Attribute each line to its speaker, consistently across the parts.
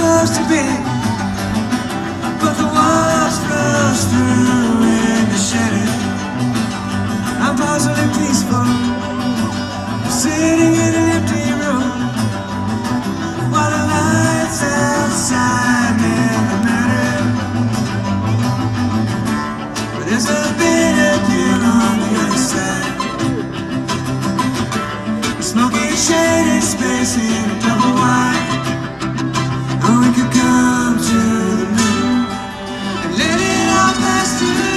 Speaker 1: supposed to be, but the walls rush through in the shadow. I'm puzzling peaceful, sitting in an empty room, while the lights outside never matter. But there's a bitter pill on the other side, smoky shaded space in a double wide. Oh, we could come to the moon and let it all pass through.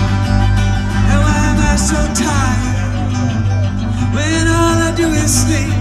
Speaker 1: Sleep.